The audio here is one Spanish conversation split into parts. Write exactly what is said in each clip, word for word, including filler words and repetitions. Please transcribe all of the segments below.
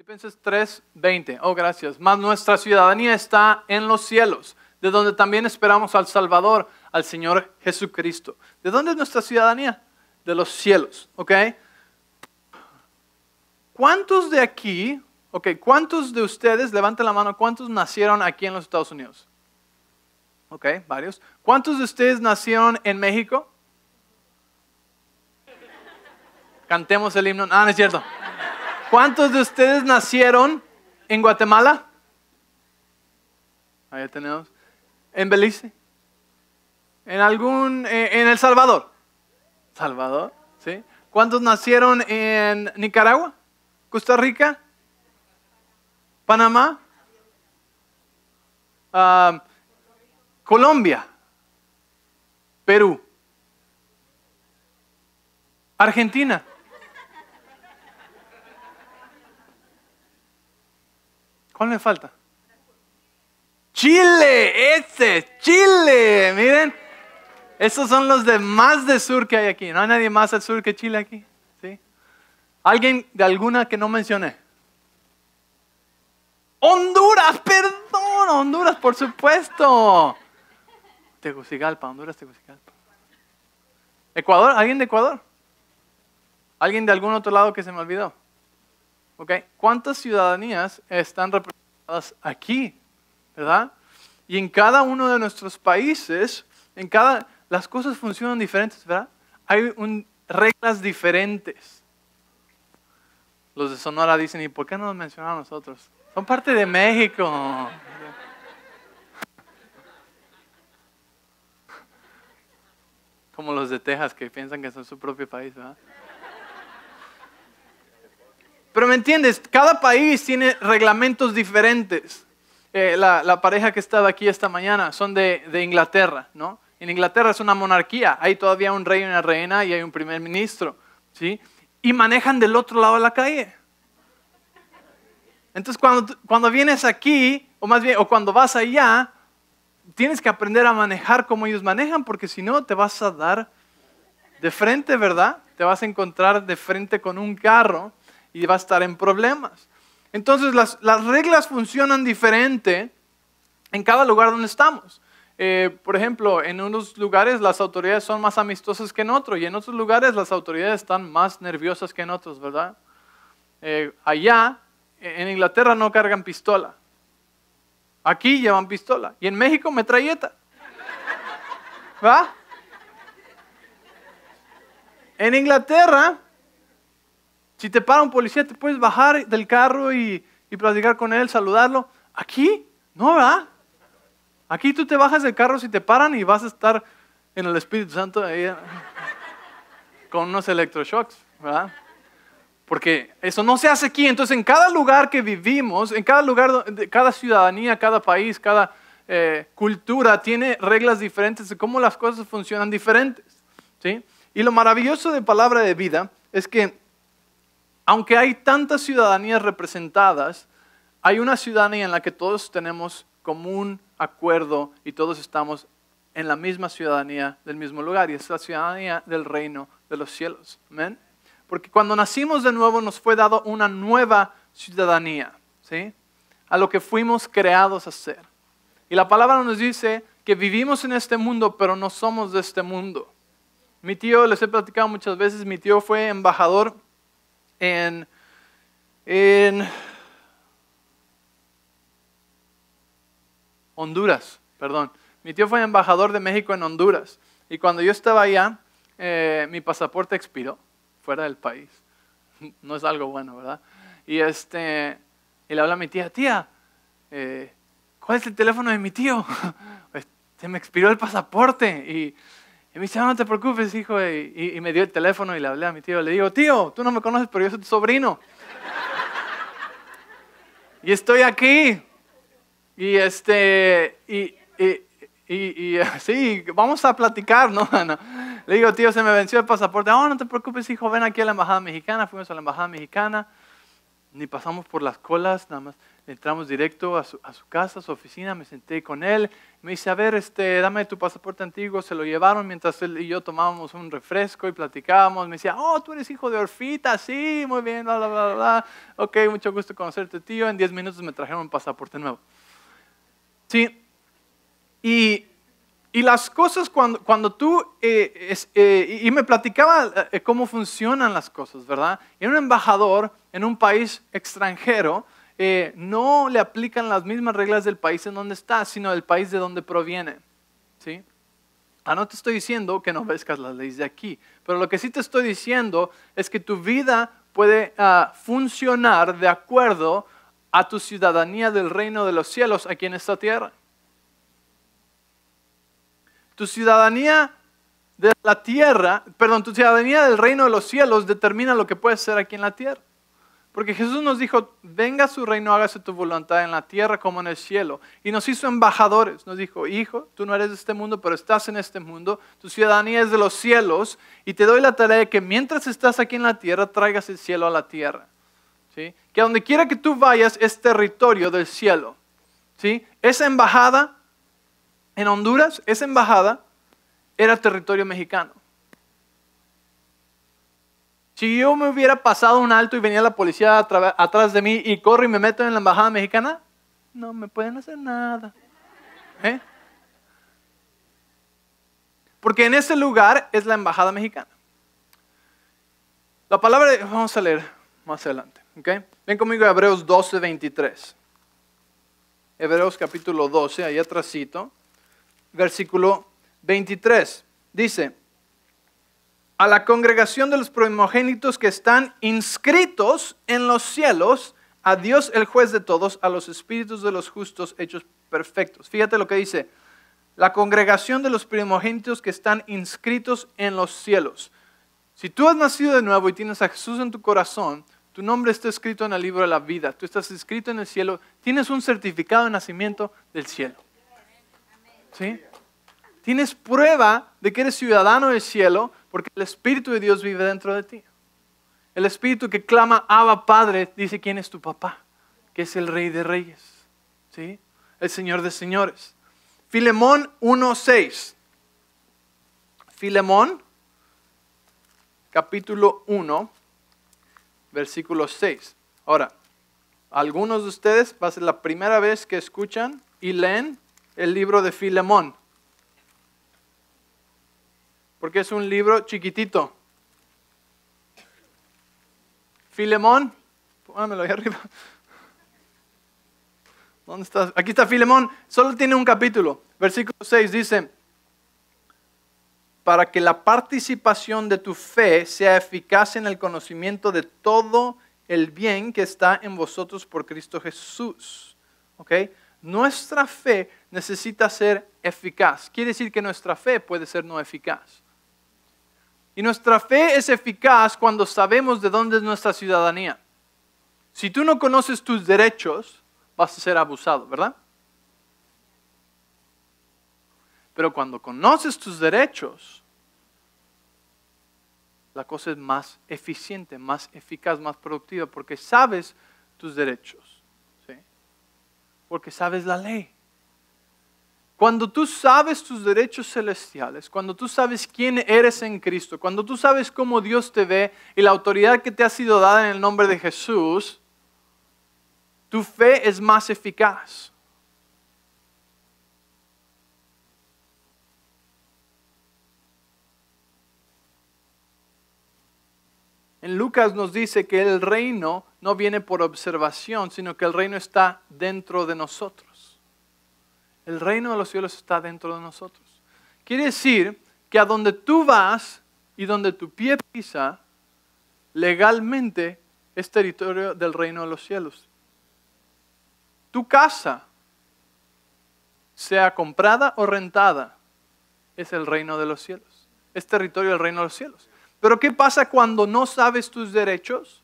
Filipenses tres veinte. Oh, gracias. Mas nuestra ciudadanía está en los cielos, de donde también esperamos al Salvador, al Señor Jesucristo. ¿De dónde es nuestra ciudadanía? De los cielos, ¿ok? ¿Cuántos de aquí, ok, cuántos de ustedes, levanten la mano, cuántos nacieron aquí en los Estados Unidos? Ok, varios. ¿Cuántos de ustedes nacieron en México? Cantemos el himno. Ah, no es cierto. ¿Cuántos de ustedes nacieron en Guatemala? Ahí tenemos. ¿En Belice? ¿En algún, eh, en El Salvador? ¿Salvador? ¿Sí? ¿Cuántos nacieron en Nicaragua? ¿Costa Rica? ¿Panamá? Uh, ¿Colombia? ¿Perú? ¿Argentina? ¿Cuál me falta? Chile, ese, Chile, miren. Esos son los de más de sur que hay aquí. No hay nadie más al sur que Chile aquí. ¿Sí? ¿Alguien de alguna que no mencioné? Honduras, perdón, Honduras, por supuesto. Tegucigalpa, Honduras, Tegucigalpa. ¿Ecuador? ¿Alguien de Ecuador? ¿Alguien de algún otro lado que se me olvidó? Okay. ¿Cuántas ciudadanías están representadas aquí? ¿Verdad? Y en cada uno de nuestros países, en cada, las cosas funcionan diferentes, ¿verdad? Hay un, reglas diferentes. Los de Sonora dicen, ¿y por qué no nos mencionan a nosotros? Son parte de México. Como los de Texas que piensan que son su propio país, ¿verdad? Pero me entiendes, cada país tiene reglamentos diferentes. Eh, la, la pareja que estaba aquí esta mañana son de, de Inglaterra, ¿no? En Inglaterra es una monarquía, hay todavía un rey y una reina y hay un primer ministro, ¿sí? Y manejan del otro lado de la calle. Entonces cuando, cuando vienes aquí, o más bien, o cuando vas allá, tienes que aprender a manejar como ellos manejan, porque si no te vas a dar de frente, ¿verdad? Te vas a encontrar de frente con un carro y va a estar en problemas. Entonces las, las reglas funcionan diferente en cada lugar donde estamos. Eh, por ejemplo, en unos lugares las autoridades son más amistosas que en otros y en otros lugares las autoridades están más nerviosas que en otros, ¿verdad? Eh, allá, en Inglaterra no cargan pistola. Aquí llevan pistola. Y en México metralleta. ¿Va? En Inglaterra, si te para un policía, te puedes bajar del carro y, y platicar con él, saludarlo. Aquí, no, ¿verdad? Aquí tú te bajas del carro si te paran y vas a estar en el Espíritu Santo ahí, con unos electroshocks, ¿verdad? Porque eso no se hace aquí. Entonces, en cada lugar que vivimos, en cada lugar, cada ciudadanía, cada país, cada eh, cultura tiene reglas diferentes de cómo las cosas funcionan diferentes, ¿sí? Y lo maravilloso de Palabra de Vida es que aunque hay tantas ciudadanías representadas, hay una ciudadanía en la que todos tenemos común acuerdo y todos estamos en la misma ciudadanía del mismo lugar, y es la ciudadanía del reino de los cielos. ¿Amén? Porque cuando nacimos de nuevo nos fue dado una nueva ciudadanía, ¿sí? A lo que fuimos creados a ser. Y la palabra nos dice que vivimos en este mundo, pero no somos de este mundo. Mi tío, les he platicado muchas veces, mi tío fue embajador En, en Honduras, perdón. Mi tío fue embajador de México en Honduras. Y cuando yo estaba allá, eh, mi pasaporte expiró fuera del país. No es algo bueno, ¿verdad? Y, este, y le habla a mi tía, tía, eh, ¿cuál es el teléfono de mi tío? Se me expiró el pasaporte. Y, y me dice, no, no te preocupes, hijo. Y, y, y me dio el teléfono y le hablé a mi tío. Le digo, tío, tú no me conoces, pero yo soy tu sobrino. Y estoy aquí. Y este, y, y, y, y sí, vamos a platicar, ¿no? no. Le digo, tío, se me venció el pasaporte. Oh, no te preocupes, hijo, ven aquí a la embajada mexicana. Fuimos a la embajada mexicana. Ni pasamos por las colas, nada más entramos directo a su, a su casa, a su oficina, me senté con él. Me dice, a ver, este, dame tu pasaporte antiguo. Se lo llevaron mientras él y yo tomábamos un refresco y platicábamos. Me decía, oh, tú eres hijo de Orfita, sí, muy bien, bla, bla, bla, bla. Ok, mucho gusto conocerte, tío. En diez minutos me trajeron un pasaporte nuevo. Sí, y, y las cosas cuando, cuando tú, eh, es, eh, y me platicaba eh, cómo funcionan las cosas, ¿verdad? Y un embajador en un país extranjero, Eh, no le aplican las mismas reglas del país en donde está, sino del país de donde proviene. ¿Sí? Ah, no te estoy diciendo que no obedezcas las leyes de aquí, pero lo que sí te estoy diciendo es que tu vida puede uh, funcionar de acuerdo a tu ciudadanía del reino de los cielos aquí en esta tierra. Tu ciudadanía de la tierra, perdón, tu ciudadanía del reino de los cielos determina lo que puedes ser aquí en la tierra. Porque Jesús nos dijo, venga su reino, hágase tu voluntad en la tierra como en el cielo. Y nos hizo embajadores. Nos dijo, hijo, tú no eres de este mundo, pero estás en este mundo. Tu ciudadanía es de los cielos. Y te doy la tarea de que mientras estás aquí en la tierra, traigas el cielo a la tierra. ¿Sí? Que a donde quiera que tú vayas es territorio del cielo. ¿Sí? Esa embajada en Honduras, esa embajada era territorio mexicano. Si yo me hubiera pasado un alto y venía la policía atrás de mí y corro y me meto en la embajada mexicana, no me pueden hacer nada. ¿Eh? Porque en ese lugar es la embajada mexicana. La palabra, de, vamos a leer más adelante. ¿Okay? Ven conmigo a Hebreos doce, veintitrés. Hebreos capítulo doce, ahí atrásito, versículo veintitrés. Dice, a la congregación de los primogénitos que están inscritos en los cielos, a Dios el juez de todos, a los espíritus de los justos hechos perfectos. Fíjate lo que dice, la congregación de los primogénitos que están inscritos en los cielos. Si tú has nacido de nuevo y tienes a Jesús en tu corazón, tu nombre está escrito en el libro de la vida, tú estás escrito en el cielo, tienes un certificado de nacimiento del cielo. ¿Sí? Tienes prueba de que eres ciudadano del cielo porque el Espíritu de Dios vive dentro de ti. El Espíritu que clama, Abba Padre, dice quién es tu papá, que es el Rey de Reyes, ¿sí? El Señor de Señores. Filemón uno seis. Filemón, capítulo uno, versículo seis. Ahora, algunos de ustedes va a ser la primera vez que escuchan y leen el libro de Filemón. Porque es un libro chiquitito. Filemón, póngamelo ahí arriba. ¿Dónde estás? Aquí está Filemón, solo tiene un capítulo. Versículo seis dice, para que la participación de tu fe sea eficaz en el conocimiento de todo el bien que está en vosotros por Cristo Jesús. ¿Ok? Nuestra fe necesita ser eficaz. Quiere decir que nuestra fe puede ser no eficaz. Y nuestra fe es eficaz cuando sabemos de dónde es nuestra ciudadanía. Si tú no conoces tus derechos, vas a ser abusado, ¿verdad? Pero cuando conoces tus derechos, la cosa es más eficiente, más eficaz, más productiva, porque sabes tus derechos, ¿sí? Porque sabes la ley. Cuando tú sabes tus derechos celestiales, cuando tú sabes quién eres en Cristo, cuando tú sabes cómo Dios te ve y la autoridad que te ha sido dada en el nombre de Jesús, tu fe es más eficaz. En Lucas nos dice que el reino no viene por observación, sino que el reino está dentro de nosotros. El reino de los cielos está dentro de nosotros. Quiere decir que a donde tú vas y donde tu pie pisa, legalmente es territorio del reino de los cielos. Tu casa, sea comprada o rentada, es el reino de los cielos. Es territorio del reino de los cielos. Pero ¿qué pasa cuando no sabes tus derechos?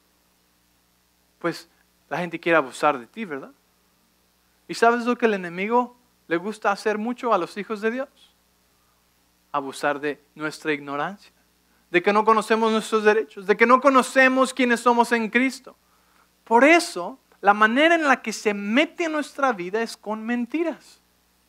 Pues la gente quiere abusar de ti, ¿verdad? ¿Y sabes lo que el enemigo le gusta hacer mucho a los hijos de Dios? Abusar de nuestra ignorancia, de que no conocemos nuestros derechos, de que no conocemos quiénes somos en Cristo. Por eso, la manera en la que se mete en nuestra vida es con mentiras.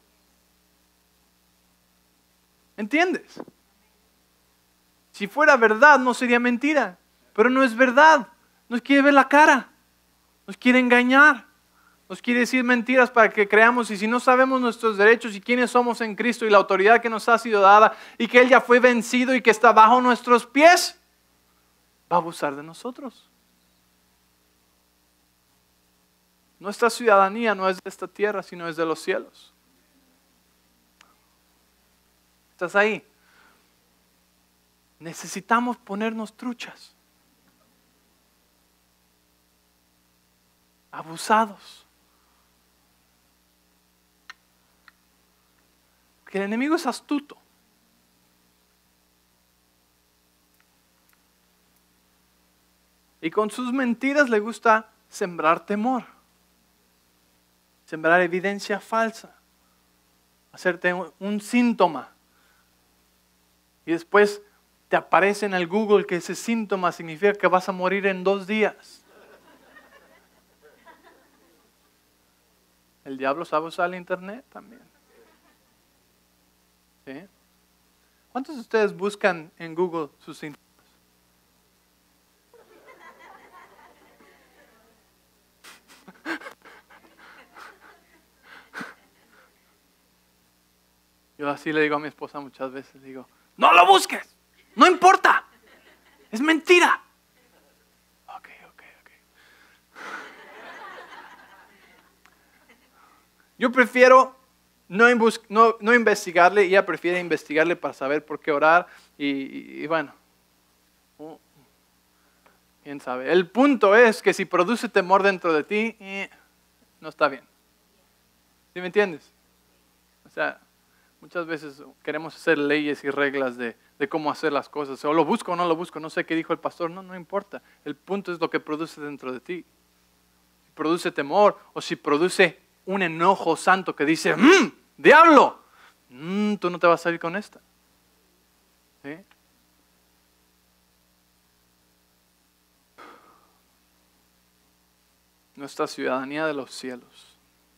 ¿Entiendes? Si fuera verdad, no sería mentira. Pero no es verdad. Nos quiere ver la cara. Nos quiere engañar. Nos quiere decir mentiras para que creamos. Y si no sabemos nuestros derechos y quiénes somos en Cristo y la autoridad que nos ha sido dada y que Él ya fue vencido y que está bajo nuestros pies, va a abusar de nosotros. Nuestra ciudadanía no es de esta tierra, sino es de los cielos. ¿Estás ahí? Necesitamos ponernos truchas. Abusados. Porque el enemigo es astuto. Y con sus mentiras le gusta sembrar temor. Sembrar evidencia falsa. Hacerte un, un síntoma. Y después te aparece en el Google que ese síntoma significa que vas a morir en dos días. El diablo sabe usar el internet también. ¿Sí? ¿Cuántos de ustedes buscan en Google sus síntomas? Yo así le digo a mi esposa muchas veces, digo, no lo busques, no importa, es mentira. Ok, ok, ok. Yo prefiero no, no, no investigarle, ella prefiere investigarle para saber por qué orar y, y, y bueno, quién sabe. El punto es que si produce temor dentro de ti, eh, no está bien. ¿Sí me entiendes? O sea, muchas veces queremos hacer leyes y reglas de, de cómo hacer las cosas. O lo busco o no lo busco, no sé qué dijo el pastor, no, no importa. El punto es lo que produce dentro de ti. Si produce temor o si produce un enojo santo que dice, ¡mmm, diablo! Mm, tú no te vas a ir con esta. ¿Sí? Nuestra ciudadanía de los cielos.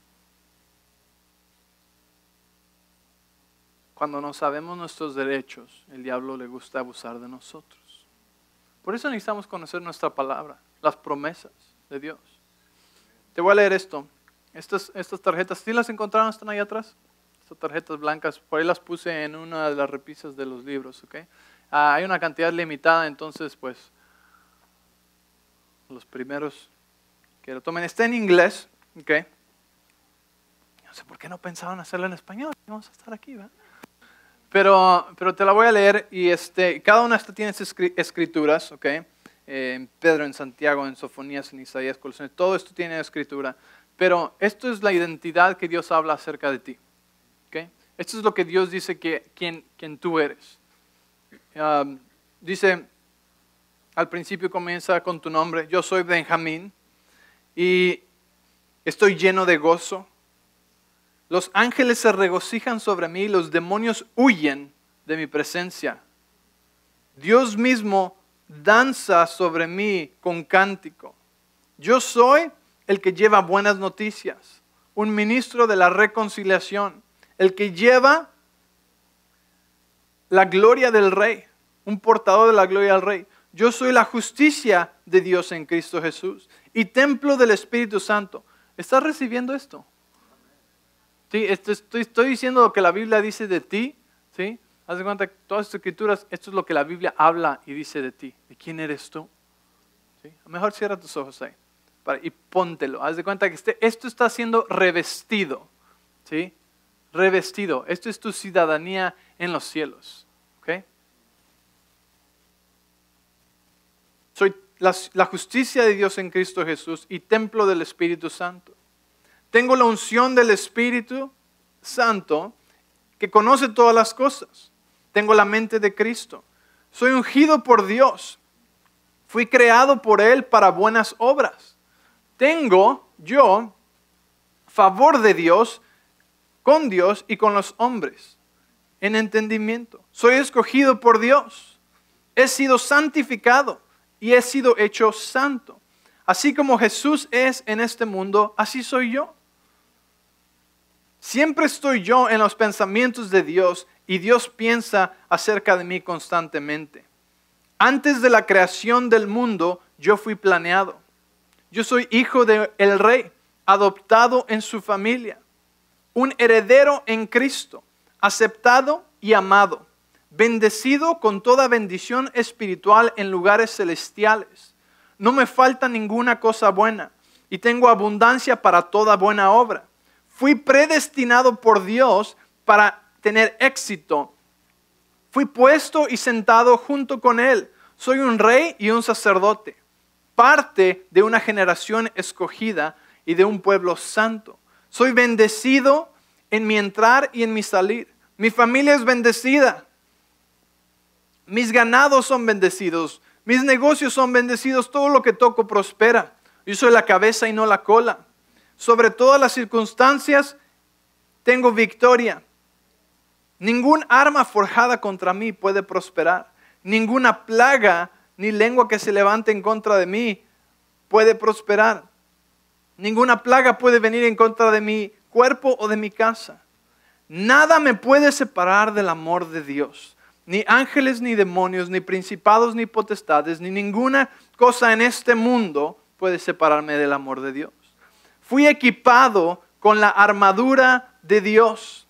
Cuando no sabemos nuestros derechos, el diablo le gusta abusar de nosotros. Por eso necesitamos conocer nuestra palabra, las promesas de Dios. Te voy a leer esto. Estas, estas tarjetas, ¿sí las encontraron? ¿Están ahí atrás? Estas tarjetas blancas, por ahí las puse en una de las repisas de los libros. ¿Okay? Ah, hay una cantidad limitada, entonces pues los primeros que lo tomen. Está en inglés. ¿Okay? No sé por qué no pensaban hacerlo en español. Vamos a estar aquí, ¿verdad? Pero, pero te la voy a leer y este, cada una de estas tiene escrituras, ¿ok? Eh, en Pedro, en Santiago, en Sofonías, en Isaías, Colosenses, todo esto tiene escritura. Pero esto es la identidad que Dios habla acerca de ti, ¿ok? Esto es lo que Dios dice que quien, quien tú eres. Um, dice, al principio comienza con tu nombre, yo soy Benjamín y estoy lleno de gozo. Los ángeles se regocijan sobre mí, los demonios huyen de mi presencia. Dios mismo danza sobre mí con cántico. Yo soy el que lleva buenas noticias, un ministro de la reconciliación, el que lleva la gloria del Rey, un portador de la gloria del Rey. Yo soy la justicia de Dios en Cristo Jesús y templo del Espíritu Santo. ¿Estás recibiendo esto? Sí, esto estoy, estoy diciendo lo que la Biblia dice de ti, ¿sí? Haz de cuenta que todas estas escrituras, esto es lo que la Biblia habla y dice de ti. ¿De quién eres tú? ¿Sí? A lo mejor cierra tus ojos ahí para, y póntelo. Haz de cuenta que este, esto está siendo revestido, ¿sí? Revestido. Esto es tu ciudadanía en los cielos, ¿ok? Soy la, la justicia de Dios en Cristo Jesús y templo del Espíritu Santo. Tengo la unción del Espíritu Santo que conoce todas las cosas. Tengo la mente de Cristo. Soy ungido por Dios. Fui creado por Él para buenas obras. Tengo yo favor de Dios con Dios y con los hombres en entendimiento. Soy escogido por Dios. He sido santificado y he sido hecho santo. Así como Jesús es en este mundo, así soy yo. Siempre estoy yo en los pensamientos de Dios y Dios piensa acerca de mí constantemente. Antes de la creación del mundo, yo fui planeado. Yo soy hijo del Rey, adoptado en su familia, un heredero en Cristo, aceptado y amado, bendecido con toda bendición espiritual en lugares celestiales. No me falta ninguna cosa buena y tengo abundancia para toda buena obra. Fui predestinado por Dios para tener éxito. Fui puesto y sentado junto con Él. Soy un rey y un sacerdote, parte de una generación escogida y de un pueblo santo. Soy bendecido en mi entrar y en mi salir. Mi familia es bendecida. Mis ganados son bendecidos. Mis negocios son bendecidos. Todo lo que toco prospera. Yo soy la cabeza y no la cola. Sobre todas las circunstancias tengo victoria. Ningún arma forjada contra mí puede prosperar. Ninguna plaga ni lengua que se levante en contra de mí puede prosperar. Ninguna plaga puede venir en contra de mi cuerpo o de mi casa. Nada me puede separar del amor de Dios. Ni ángeles, ni demonios, ni principados, ni potestades, ni ninguna cosa en este mundo puede separarme del amor de Dios. Fui equipado con la armadura de Dios,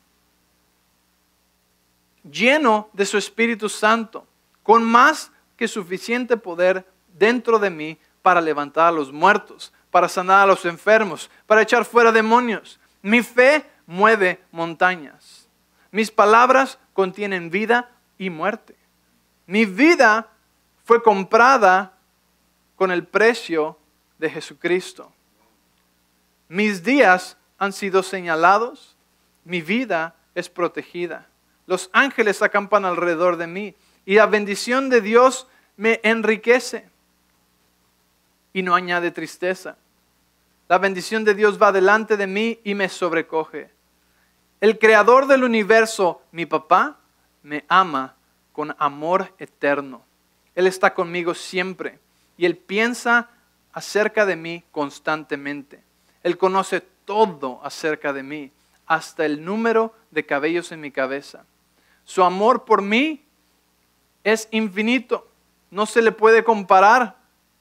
lleno de su Espíritu Santo, con más que suficiente poder dentro de mí para levantar a los muertos, para sanar a los enfermos, para echar fuera demonios. Mi fe mueve montañas. Mis palabras contienen vida y muerte. Mi vida fue comprada con el precio de Jesucristo. Mis días han sido señalados. Mi vida es protegida. Los ángeles acampan alrededor de mí y la bendición de Dios me enriquece y no añade tristeza. La bendición de Dios va delante de mí y me sobrecoge. El creador del universo, mi papá, me ama con amor eterno. Él está conmigo siempre y Él piensa acerca de mí constantemente. Él conoce todo acerca de mí, hasta el número de cabellos en mi cabeza. Su amor por mí es infinito, no se le puede comparar.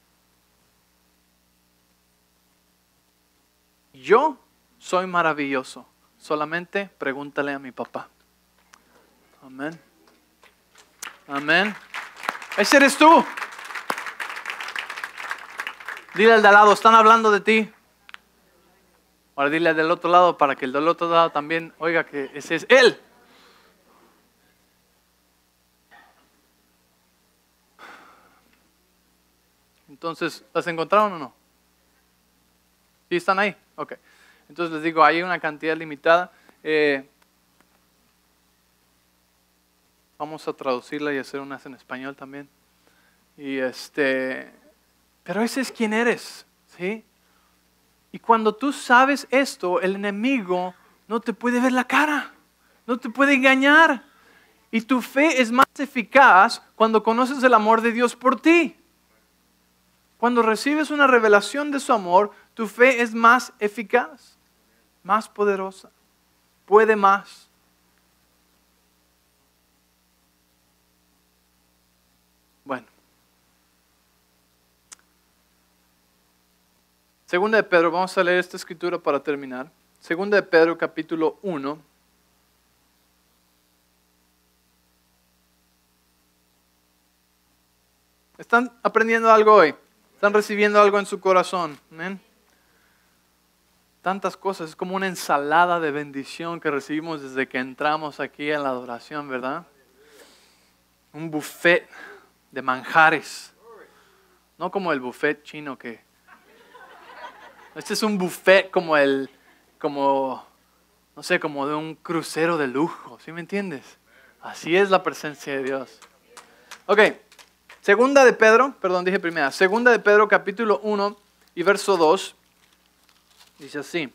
Yo soy maravilloso, solamente pregúntale a mi papá. Amén. Amén. Ese eres tú. Dile al de al lado, están hablando de ti. Ahora dile al del otro lado para que el del otro lado también oiga que ese es Él. Entonces, ¿las encontraron o no? ¿Sí están ahí? Ok. Entonces les digo, hay una cantidad limitada. Eh, vamos a traducirla y hacer unas en español también. Y este, pero ese es quien eres, ¿sí? Y cuando tú sabes esto, el enemigo no te puede ver la cara, no te puede engañar. Y tu fe es más eficaz cuando conoces el amor de Dios por ti. Cuando recibes una revelación de su amor, tu fe es más eficaz, más poderosa, puede más. Bueno. Segunda de Pedro, vamos a leer esta escritura para terminar. Segunda de Pedro, capítulo uno. ¿Están aprendiendo algo hoy? ¿Están recibiendo algo en su corazón? ¿Amén? Tantas cosas, es como una ensalada de bendición que recibimos desde que entramos aquí en la adoración, ¿verdad? Un buffet de manjares. No como el buffet chino que... Este es un buffet como el, como, no sé, como de un crucero de lujo, ¿sí me entiendes? Así es la presencia de Dios. Ok, segunda de Pedro, perdón, dije primera, segunda de Pedro capítulo uno y verso dos, dice así.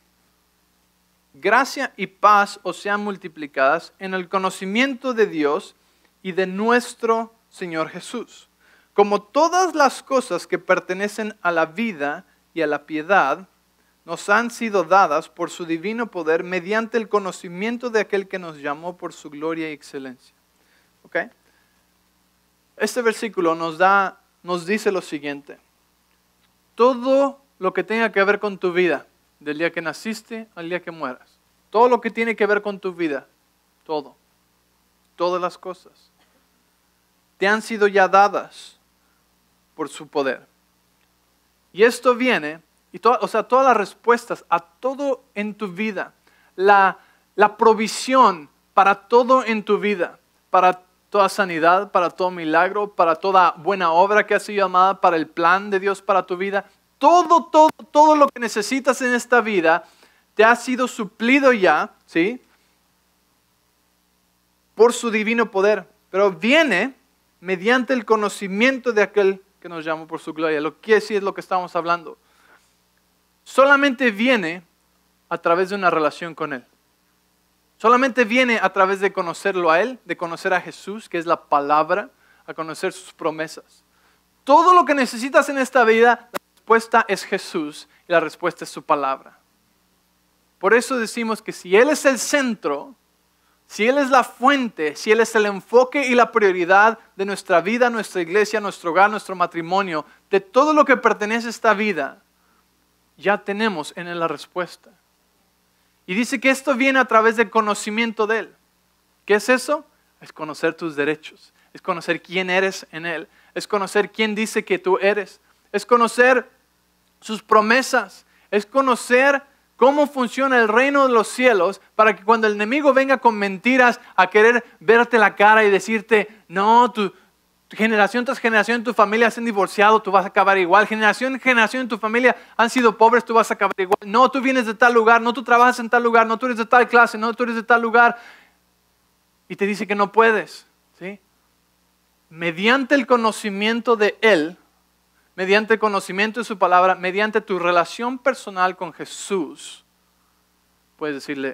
Gracia y paz os sean multiplicadas en el conocimiento de Dios y de nuestro Señor Jesús. como todas las cosas que pertenecen a la vida y a la piedad, nos han sido dadas por su divino poder mediante el conocimiento de aquel que nos llamó por su gloria y excelencia. ¿Okay? Este versículo nos da, nos dice lo siguiente. Todo lo que tenga que ver con tu vida, del día que naciste al día que mueras, todo lo que tiene que ver con tu vida, todo, todas las cosas, te han sido ya dadas por su poder. Y esto viene, y to, o sea, todas las respuestas a todo en tu vida, la, la provisión para todo en tu vida, para toda sanidad, para todo milagro, para toda buena obra que ha sido llamada, para el plan de Dios para tu vida, todo, todo, todo lo que necesitas en esta vida te ha sido suplido ya, ¿sí? Por su divino poder, pero viene mediante el conocimiento de aquel que nos llamó por su gloria. Lo que quiere decir es lo que estamos hablando. Solamente viene a través de una relación con Él. Solamente viene a través de conocerlo a Él, de conocer a Jesús, que es la palabra, a conocer sus promesas. Todo lo que necesitas en esta vida, la respuesta es Jesús y la respuesta es su palabra. Por eso decimos que si Él es el centro, si Él es la fuente, si Él es el enfoque y la prioridad de nuestra vida, nuestra iglesia, nuestro hogar, nuestro matrimonio, de todo lo que pertenece a esta vida, ya tenemos en Él la respuesta. Y dice que esto viene a través del conocimiento de Él. ¿Qué es eso? Es conocer tus derechos, es conocer quién eres en Él, es conocer quién dice que tú eres, es conocer sus promesas, es conocer cómo funciona el reino de los cielos para que cuando el enemigo venga con mentiras a querer verte la cara y decirte, no, tu, tu generación tras generación en tu familia se han divorciado, tú vas a acabar igual. Generación tras generación en tu familia han sido pobres, tú vas a acabar igual. No, tú vienes de tal lugar, no, tú trabajas en tal lugar, no, tú eres de tal clase, no, tú eres de tal lugar. Y te dice que no puedes, ¿sí? Mediante el conocimiento de Él, mediante el conocimiento de su palabra, mediante tu relación personal con Jesús, puedes decirle,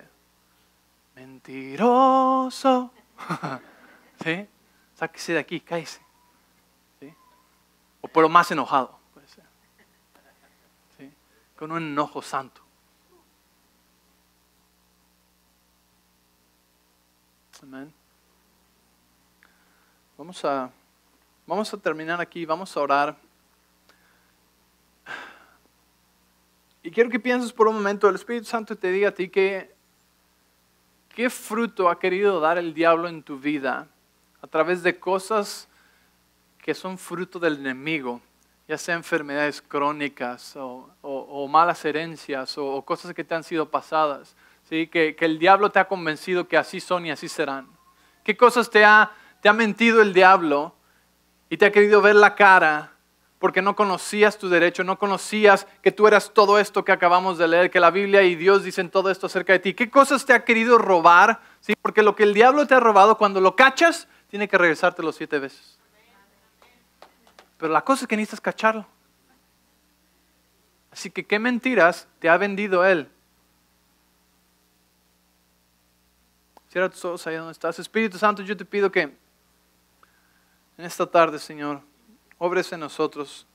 mentiroso, ¿sí? Sáquese de aquí, cállese, ¿sí? O pero más enojado, puede ser, ¿sí? Con un enojo santo. Amén. Vamos a, vamos a terminar aquí, vamos a orar. Y quiero que pienses por un momento, el Espíritu Santo te diga a ti que qué fruto ha querido dar el diablo en tu vida a través de cosas que son fruto del enemigo, ya sea enfermedades crónicas o, o, o malas herencias o, o cosas que te han sido pasadas, ¿sí? que, que el diablo te ha convencido que así son y así serán. ¿Qué cosas te ha, te ha mentido el diablo y te ha querido ver la cara? Porque no conocías tu derecho, no conocías que tú eras todo esto que acabamos de leer, que la Biblia y Dios dicen todo esto acerca de ti. ¿Qué cosas te ha querido robar? ¿Sí? Porque lo que el diablo te ha robado, cuando lo cachas, tiene que regresártelo siete veces. Pero la cosa es que necesitas cacharlo. Así que, ¿qué mentiras te ha vendido él? Cierra tus ojos ahí donde estás. Espíritu Santo, yo te pido que en esta tarde, Señor, obres en nosotros.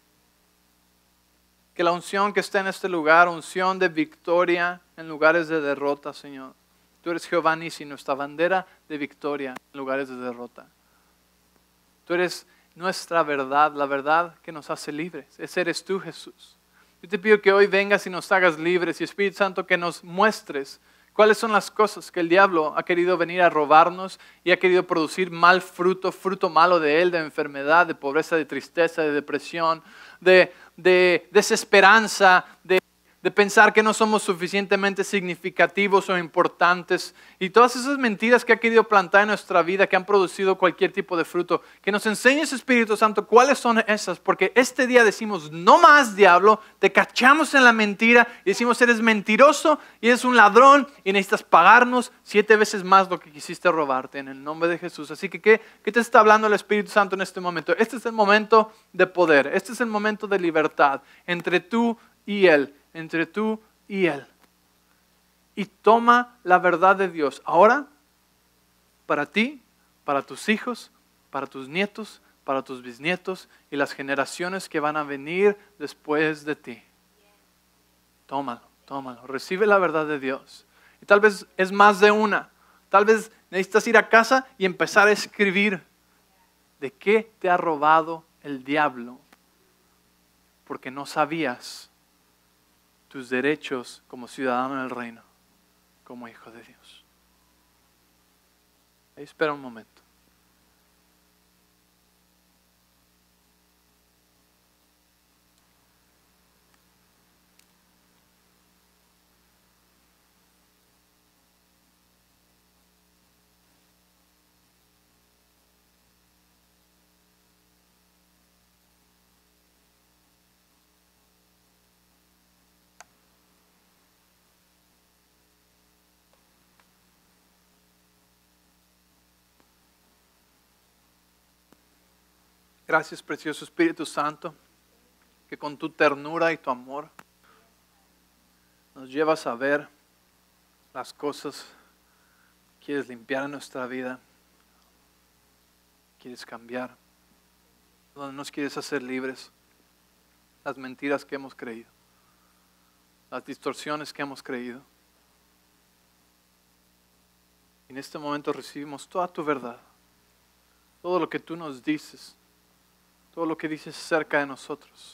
Que la unción que está en este lugar, unción de victoria en lugares de derrota, Señor. Tú eres Jehová Nisi, nuestra bandera de victoria en lugares de derrota. Tú eres nuestra verdad, la verdad que nos hace libres. Ese eres tú, Jesús. Yo te pido que hoy vengas y nos hagas libres y Espíritu Santo que nos muestres cuáles son las cosas que el diablo ha querido venir a robarnos y ha querido producir mal fruto, fruto malo de él, de enfermedad, de pobreza, de tristeza, de depresión, de, de desesperanza, de, de pensar que no somos suficientemente significativos o importantes y todas esas mentiras que ha querido plantar en nuestra vida que han producido cualquier tipo de fruto. Que nos enseñes, Espíritu Santo, cuáles son esas, porque este día decimos, no más diablo, te cachamos en la mentira y decimos, eres mentiroso y eres un ladrón y necesitas pagarnos siete veces más lo que quisiste robarte en el nombre de Jesús. Así que, ¿qué, qué te está hablando el Espíritu Santo en este momento? Este es el momento de poder, este es el momento de libertad entre tú y Él. Entre tú y Él. Y toma la verdad de Dios ahora para ti, para tus hijos, para tus nietos, para para tus bisnietos y las generaciones que van a venir después de ti. Tómalo, tómalo. Recibe la verdad de Dios. Y tal vez es más de una. Tal vez necesitas ir a casa y empezar a escribir de qué te ha robado el diablo porque no sabías tus derechos como ciudadano del reino, como hijo de Dios. Ahí espera un momento. Gracias, precioso Espíritu Santo, que con tu ternura y tu amor nos llevas a ver las cosas que quieres limpiar en nuestra vida, quieres cambiar, donde nos quieres hacer libres, las mentiras que hemos creído, las distorsiones que hemos creído. En este momento recibimos toda tu verdad, todo lo que tú nos dices, todo lo que dices acerca de nosotros.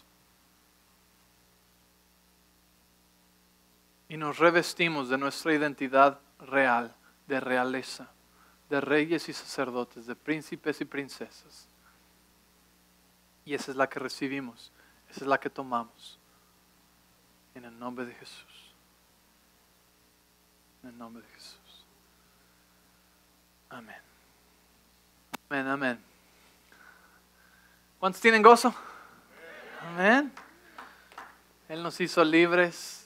Y nos revestimos de nuestra identidad real, de realeza, de reyes y sacerdotes, de príncipes y princesas. Y esa es la que recibimos, esa es la que tomamos. En el nombre de Jesús. En el nombre de Jesús. Amén. Amén, amén. ¿Cuántos tienen gozo? Amén. Él nos hizo libres